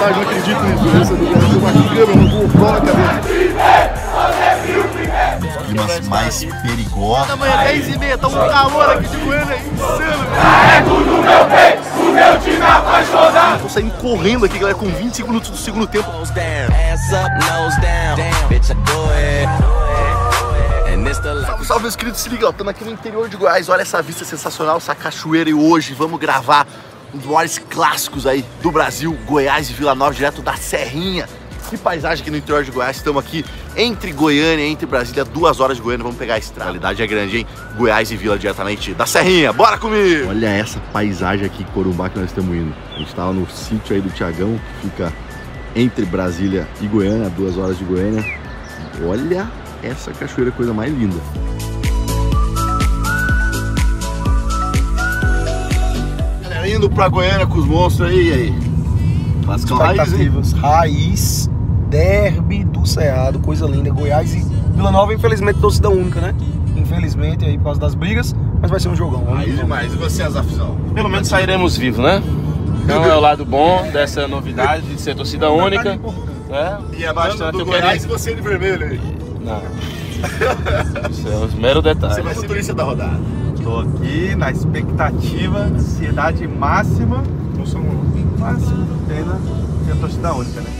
estádio, não acredito nisso. Essa do Brasil, uma câmera, uma GoPro na cabeça. Os climas mais perigosos. Amanhã 10h30, tá um calor aqui de Goiânia, insano. Carrego no meu peito, o meu time apaixonado. Tô saindo correndo aqui, galera, com 25 minutos do segundo tempo. Salve, salve, meus queridos, se liga, ó, estamos aqui no interior de Goiás, olha essa vista sensacional, essa cachoeira, e hoje vamos gravar um dos maiores clássicos aí do Brasil, Goiás e Vila Nova, direto da Serrinha. Que paisagem aqui no interior de Goiás, estamos aqui entre Goiânia e entre Brasília, 2 horas de Goiânia, vamos pegar a estrada. A realidade é grande, hein? Goiás e Vila diretamente da Serrinha, bora comigo! Olha essa paisagem aqui, Corumbá, que nós estamos indo. A gente tava no sítio aí do Tiagão, que fica entre Brasília e Goiânia, 2 horas de Goiânia. Olha essa cachoeira, coisa mais linda. Galera, indo pra Goiânia com os monstros aí, e aí? Expectativas, raiz, derby do Cerrado, coisa linda. Goiás e Vila Nova, infelizmente, torcida única, né? Infelizmente, aí por causa das brigas, mas vai ser um jogão. Raiz demais. E você, Azafzão? Pelo menos sairemos vivos, né? Então é o lado bom dessa novidade de ser torcida única. Né? E a banda do Goiás e você de vermelho aí? Não. Isso é os meros detalhes. Você vai ser turista da rodada. Tô aqui na expectativa, ansiedade máxima. Não sou máximo, pena que a torcida única, né?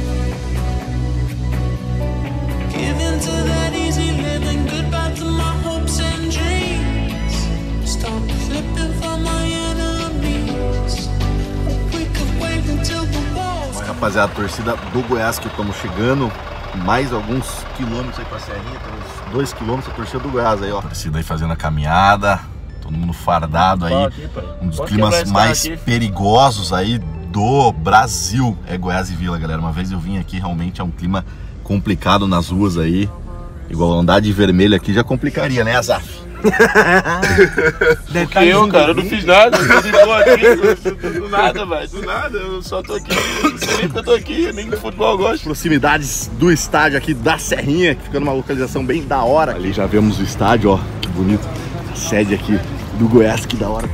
Mas, rapaziada, a torcida do Goiás que estamos chegando. Mais alguns quilômetros aí pra Serrinha, tem uns 2 quilômetros, a torcida do Goiás aí, ó. A torcida aí fazendo a caminhada, todo mundo fardado aí. Um dos climas mais perigosos aí do Brasil é Goiás e Vila, galera. Uma vez eu vim aqui, realmente é um clima complicado nas ruas aí. Igual andar de vermelho aqui já complicaria, né, Azaf? Porque eu, cara, eu não fiz nada, eu tô de boa aqui, do nada, velho, do nada, eu só tô aqui, não sei nem porque eu tô aqui, nem de futebol eu gosto. Proximidades do estádio aqui da Serrinha, que fica numa localização bem da hora. Ali já vemos o estádio, ó, que bonito, a sede aqui do Goiás, que da hora.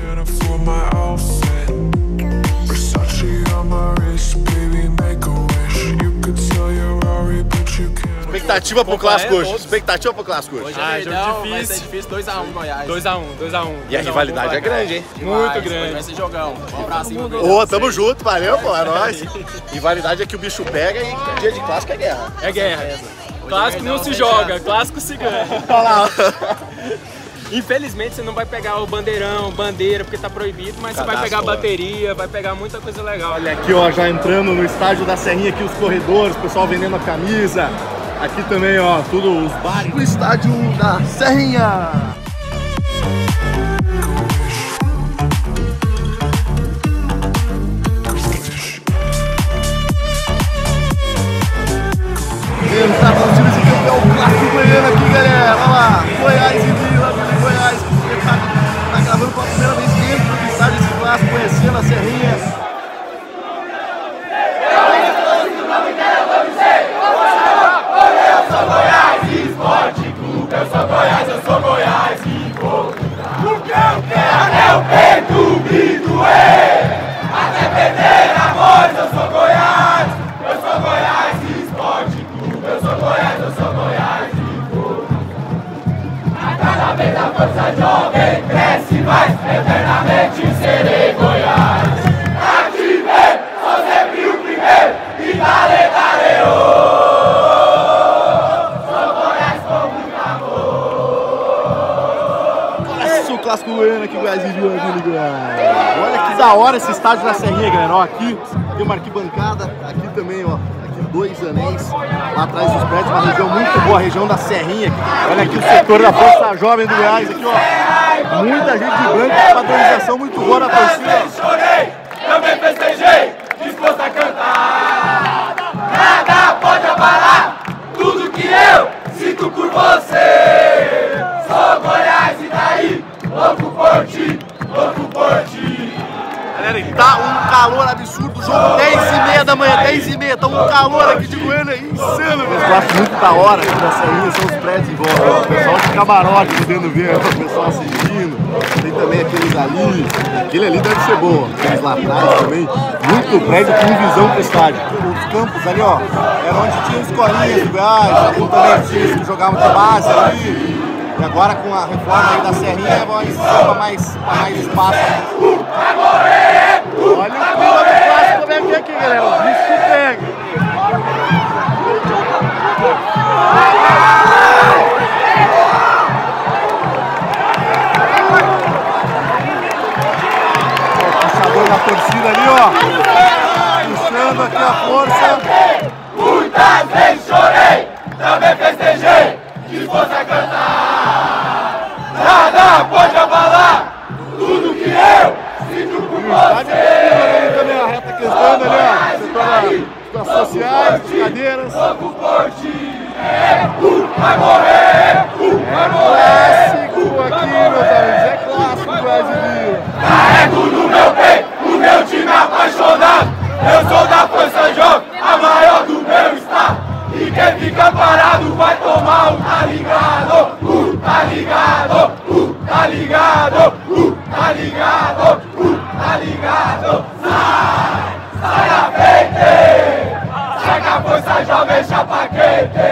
Expectativa pro clássico hoje. Expectativa pro clássico hoje. Ah, jogo difícil. Vai ser difícil, 2x1 Goiás. 2x1. E a rivalidade é grande, hein? Muito grande. Vai ser jogão. Um abraço. Ô, tamo junto, valeu, pô, é nóis. Rivalidade é que o bicho pega e dia de clássico é guerra. É guerra. Clássico não se joga, clássico se ganha. Olha lá. Infelizmente você não vai pegar o bandeirão, bandeira, porque tá proibido, mas você vai pegar bateria, vai pegar muita coisa legal. Olha aqui, ó, já entrando no estádio da Serrinha, aqui os corredores, o pessoal vendendo a camisa. Aqui também, ó, tudo os bares. O estádio da Serrinha. Tá falando time de campeão, o clássico goiano aqui, galera. Olha lá, Goiás e Vila Goiás. Tá gravando pela primeira vez dentro do estádio esse clássico, conhecendo a Serrinha. Eu sou Goiás e vou lutar. O que eu quero é o peito me doer. Até perder a voz, eu sou Goiás e Esporte Clube. Eu sou Goiás e vou lutar. A cada vez a força jovem cresce mais, eternamente serei Goiás. Aqui vem, sou sempre o primeiro e dale, dale, oh. Clássico goiano aqui, Goiás e Vila Goiás. Olha que da hora esse estádio da Serrinha, galera. Ó, aqui tem uma arquibancada, aqui também, ó. Aqui 2 anéis, lá atrás dos prédios, uma região muito boa, a região da Serrinha. Olha aqui o setor da Força Jovem do Goiás, aqui, ó. Muita gente de branco, padronização muito boa na torcida. Chorei, também festejei, disposto a cantar. Nada pode abalar tudo que eu sinto por você. Sou Goiás e daí? Louco por ti, louco por ti. Galera, tá um calor absurdo, jogo 10h30 da manhã, 10h30, tá um calor aqui de Goiânia insano. Os clássicos muito da hora aqui da Serrinha são os prédios em volta. O pessoal de camarote podendo ver o pessoal assistindo. Tem também aqueles ali. Aquele ali deve ser bom. Aqueles lá atrás também. Muito prédio com visão pro estádio. Os campos ali, ó, era onde tinha escolinhas do Goiás, tem também times que jogavam de base ali. E agora com a reforma aí da Serrinha, vai para mais espaço. Olha o clima do clássico como é que é aqui, galera. O bicho pega. Da torcida ali, ó, puxando aqui a força. Muitas vezes chorei, também festejei, que fosse a cantar. Nada pode abalar tudo que eu sinto por você. Ali também a reta questão ali, ó, as sociais, as cadeiras. Vamos por ti, vai morrer, vai morrer. Clássico aqui, meus amigos, é clássico brasileiro. Carrego no meu peito o meu time apaixonado. Eu sou da Força Jovem, a maior do meu estado. E quem fica parado vai tomar tá ligado, tá ligado, tá ligado, tá ligado, tá ligado. Sai da frente, sai com a Força Jovem chapa quente.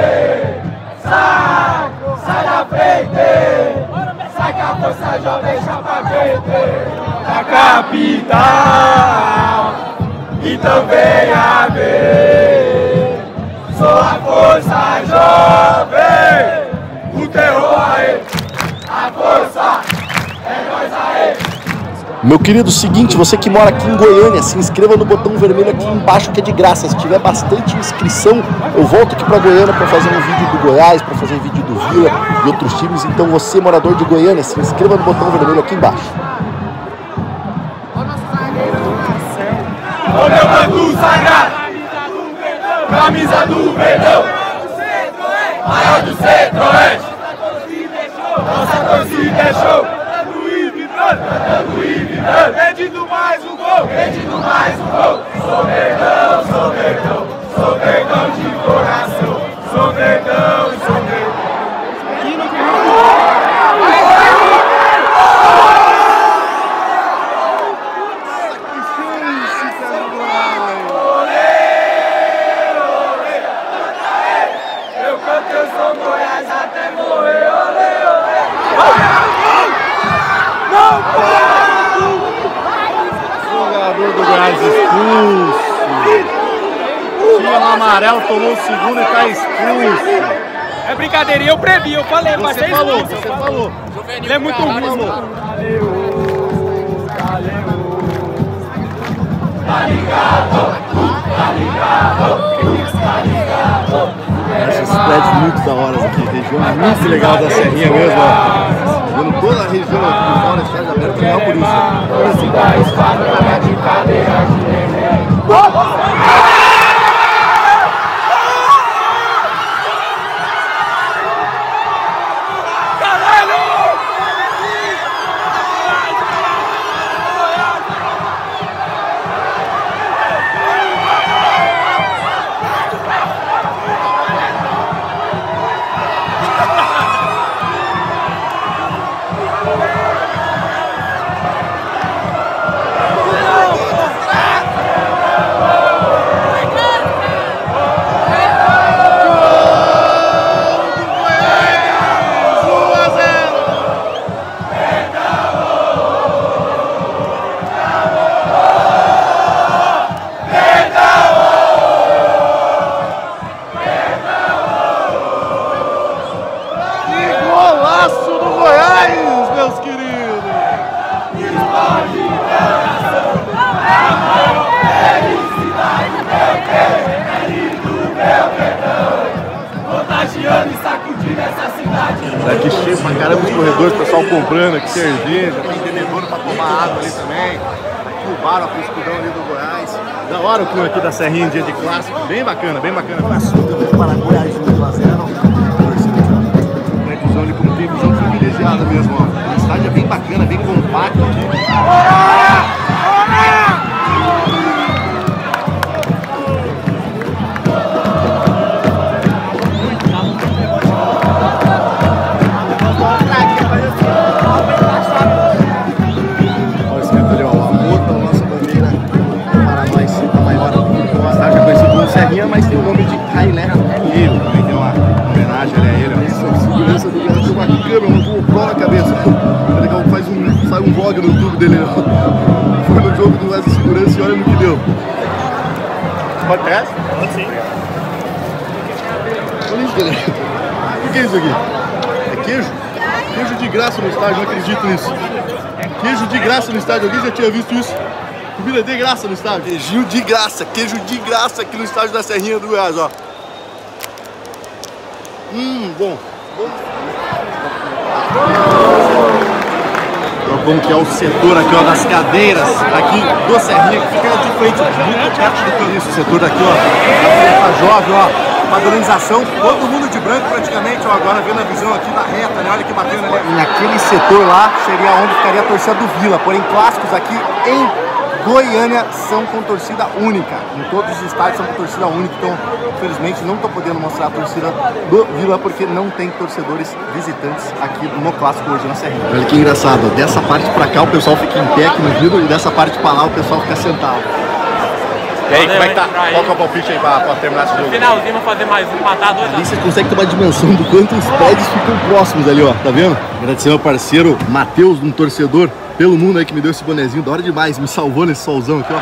Sai da frente, sai com a Força Jovem chapa quente. Da capital, então venha ver. Sou a Força Jovem, o terror aí, a força é nós aí. Meu querido, seguinte, você que mora aqui em Goiânia, se inscreva no botão vermelho aqui embaixo que é de graça. Se tiver bastante inscrição, eu volto aqui para Goiânia para fazer um vídeo do Goiás, para fazer um vídeo do Vila e outros times. Então você, morador de Goiânia, se inscreva no botão vermelho aqui embaixo. O meu manto sagrado, camisa do Verdão, maior do Centro-Oeste. Nossa torcida é show, cantando e vibrando, pedindo mais um gol, pedindo mais um gol. Sou Verdão, sou Verdão, sou Verdão de coração, sou Verdão, sou Verdão. Expulso. Tinha um amarelo, tomou o segundo e tá expulso. É brincadeira, eu previ, eu falei, vai ser expulso. Você falou. Ele é muito ruim. Esses prédios muito da hora aqui, região muito legal da Serrinha mesmo, ó. Vendo toda a região aqui fora, estádio aberto, legal por isso. Daqui cheio pra caramba os corredores, o pessoal comprando aqui cerveja, tem bebedouro pra tomar água ali também. Aqui o bar, o escudão ali do Goiás. Da hora o clima aqui da Serrinha, dia de clássico. Bem bacana, bem bacana. Para Goiás 1-0. Prédiozão ali com tem visão privilegiada mesmo, ó. O estádio é bem bacana, bem compacto aqui. câmera, uma GoPro na cabeça. É legal, sai um vlog no YouTube dele. Foi no jogo do Wesley Segurança e olha no que deu. Pode essa? Pode sim. Olha isso, galera. O que é isso aqui? É queijo? Queijo de graça no estádio, não acredito nisso. Queijo de graça no estádio, alguém já tinha visto isso? Comida de graça no estádio. Queijo de graça aqui no estádio da Serrinha do Goiás, ó. Bom. Então, como que é o setor aqui, ó, das cadeiras aqui do Serrinha, que fica de frente, muito perto do Caniço. O setor daqui, ó, da jovem, ó. Padronização, todo mundo de branco praticamente, ó, agora vendo a visão aqui da reta, né? Olha que bacana, né? Naquele setor lá seria onde ficaria a torcida do Vila, porém clássicos aqui em Goiânia são com torcida única. Em todos os estádios são com torcida única, então infelizmente não estou podendo mostrar a torcida do Vila porque não tem torcedores visitantes aqui no clássico hoje na Serrinha. Olha que engraçado, ó, dessa parte pra cá o pessoal fica em pé aqui no Vila e dessa parte pra lá o pessoal fica sentado. E aí, como é que tá? Qual que é o palpite aí pra terminar esse jogo? No finalzinho, vamos fazer mais um, empatar 2 a 1. Ali você consegue ter uma dimensão do quanto os prédios ficam próximos ali, ó, tá vendo? Agradecer ao parceiro Matheus, um torcedor pelo mundo aí que me deu esse bonezinho, da hora demais, me salvou nesse solzão aqui, ó.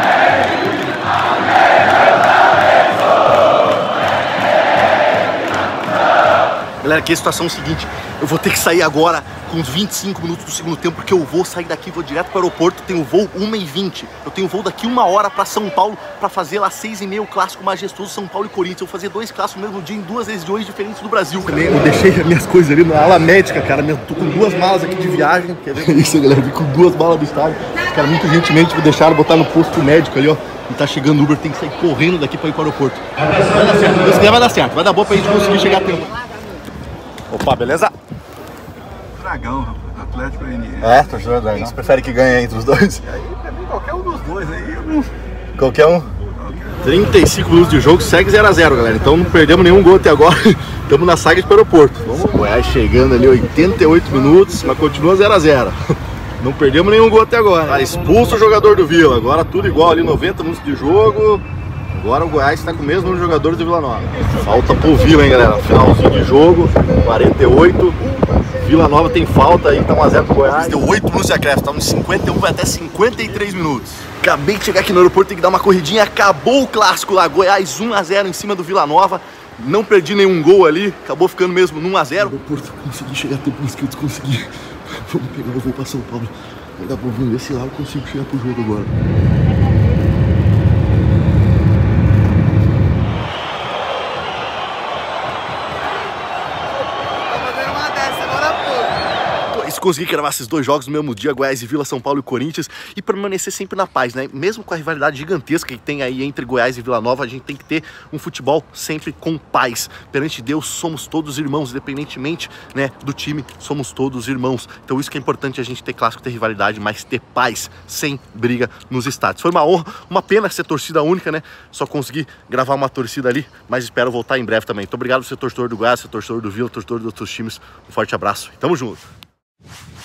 Galera, aqui a situação é o seguinte, eu vou ter que sair agora com uns 25 minutos do segundo tempo, porque eu vou sair daqui, vou direto para o aeroporto, tenho voo 1h20, eu tenho voo daqui 1 hora para São Paulo, para fazer lá 6h30 o clássico majestoso São Paulo e Corinthians, eu vou fazer 2 clássicos no mesmo dia em 2 regiões diferentes do Brasil. Eu deixei as minhas coisas ali na ala médica, cara, eu tô com 2 malas aqui de viagem, quer ver isso, galera, eu vim com 2 malas do estádio, os caras muito gentilmente me deixaram botar no posto médico ali, ó. E tá chegando o Uber, tem que sair correndo daqui para ir para o aeroporto. Vai dar certo, Deus quiser vai dar certo, vai dar boa pra gente conseguir chegar a tempo. Opa, beleza? Dragão, rapaz. Atlético NN. É, torcedor do Dragão. Quem você prefere que ganhe entre os dois? Aí, pra mim, qualquer um dos dois aí, eu não... Qualquer um? 35 minutos de jogo, segue 0 a 0, galera. Então não perdemos nenhum gol até agora. Estamos na saga de aeroporto. Vamos, Goiás chegando ali 88 minutos, mas continua 0 a 0. Não perdemos nenhum gol até agora. Tá expulso o jogador do Vila. Agora tudo igual ali, 90 minutos de jogo. Agora o Goiás está com o mesmo número de jogadores do Vila Nova. Falta pro Vila, hein, galera. Finalzinho de jogo, 48. Vila Nova tem falta aí, tá 1 a 0 pro Goiás. Deu 8 minutos de acréscimo, tá nos 51, vai até 53 minutos. Acabei de chegar aqui no aeroporto, tem que dar uma corridinha. Acabou o clássico lá, Goiás 1 a 0 em cima do Vila Nova. Não perdi nenhum gol ali, acabou ficando mesmo no 1 a 0. Aeroporto, consegui chegar a tempo inscritos, consegui. Vamos pegar o voo pra São Paulo. Vai dar pra vir desse lado, consigo chegar pro jogo agora. Consegui gravar esses 2 jogos no mesmo dia, Goiás e Vila, São Paulo e Corinthians, e permanecer sempre na paz, né? Mesmo com a rivalidade gigantesca que tem aí entre Goiás e Vila Nova, a gente tem que ter um futebol sempre com paz. Perante Deus, somos todos irmãos, independentemente, né, do time, somos todos irmãos. Então isso que é importante, a gente ter clássico, ter rivalidade, mas ter paz, sem briga nos estádios. Foi uma honra, uma pena ser torcida única, né? Só consegui gravar uma torcida ali, mas espero voltar em breve também. Muito obrigado por ser torcedor do Goiás, ser torcedor do Vila, torcedor de outros times. Um forte abraço e tamo junto!